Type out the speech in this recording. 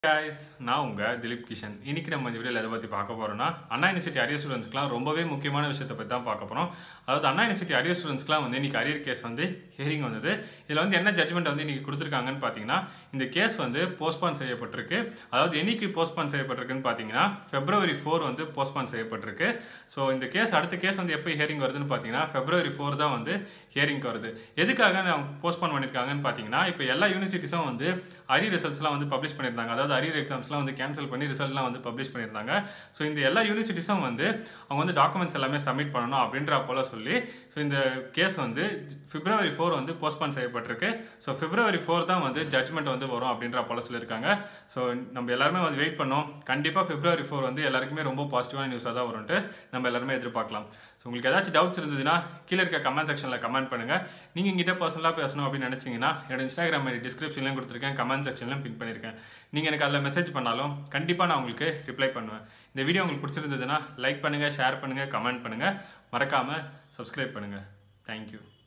guys, நான் உங்க திலீப் கிஷன். இன்னைக்கு நம்ம இந்த வீடியோல எதை பத்தி பார்க்க போறோம்னா அண்ணா யுனிவர்சிட்டி அரியர் ஸ்டூடண்ட்ஸ்க்குலாம் ரொம்பவே முக்கியமான விஷயத்தை பத்தி தான் பார்க்க போறோம். அதாவது அண்ணா யுனிவர்சிட்டி அரியர் ஸ்டூடண்ட்ஸ்க்குலாம் இன்னைக்கு அரியர் கேஸ் ஹியரிங் வந்தது. இதுல என்ன ஜட்ஜ்மெண்ட் இன்னைக்கு கொடுத்திருக்காங்கன்னு பாத்தீங்கன்னா இந்த கேஸ் போஸ்ட்போன் செய்யப்பட்டிருக்கு. அதாவது என்னைக்கு போஸ்ட்போன் செய்யப்பட்டிருக்குன்னு பாத்தீங்கன்னா February 4 போஸ்ட்போன் செய்யப்பட்டிருக்கு. சோ இந்த கேஸ் அடுத்த கேஸ் எப்போ ஹியரிங் வருதுன்னு பாத்தீங்கன்னா February 4 தான் ஹியரிங் வருது. எதுக்காக போஸ்ட்போன் பண்ணிருக்காங்கன்னு பாத்தீங்கன்னா இப்போ எல்லா யூனிவர்சிட்டிஸும் அரியர் ரிசல்ட்ஸ்லாம் பப்ளிஷ் பண்ணிருந்தாங்க. அதாவது அரியர் எக்ஸாம்ஸ்லாம் கேன்சல் பண்ணி ரிசல்ட்லாம் பப்ளிஷ் பண்ணியிருந்தாங்க. ஸோ இந்த எல்லா யூனிவர்சிட்டிஸும் அவங்க டாக்குமெண்ட்ஸ் எல்லாமே சப்மிட் பண்ணணும் அப்படின்ற போல சொல்லி ஸோ இந்த கேஸ் February 4 போஸ்ட்போன் செய்யப்பட்டிருக்கு. ஸோ February 4 தான் ஜட்ஜ்மெண்ட் வரும் அப்படின்ற போல சொல்லியிருக்காங்க. ஸோ நம்ம எல்லாருமே வெயிட் பண்ணோம். கண்டிப்பாக February 4 எல்லாருக்குமே ரொம்ப பாசிட்டிவான நியூஸாக தான் வரும்ட்டு நம்ம எல்லாருமே எதிர்பார்க்கலாம். ஸோ உங்களுக்கு ஏதாச்சும் டவுட்ஸ் இருந்ததுன்னா கீழே இருக்க கமெண்ட் செக்ஷனில் கமெண்ட் பண்ணுங்கள். நீங்கள் எங்கிட்ட பர்சனலாக பேசணும் அப்படின்னு நினச்சிங்கன்னா என்னோட Instagram டிஸ்கிரிப்ஷன்லையும் கொடுத்துருக்கேன், கமெண்ட் செக்ஷன்லையும் பின் பண்ணியிருக்கேன். நீங்கள் எனக்கு அதில் மெசேஜ் பண்ணாலும் கண்டிப்பாக நான் உங்களுக்கு ரிப்ளை பண்ணுவேன். இந்த வீடியோ உங்களுக்கு பிடிச்சிருந்ததுன்னா லைக் பண்ணுங்கள், ஷேர் பண்ணுங்கள், கமெண்ட் பண்ணுங்கள், மறக்காமல் சப்ஸ்கிரைப் பண்ணுங்கள். தேங்க்யூ.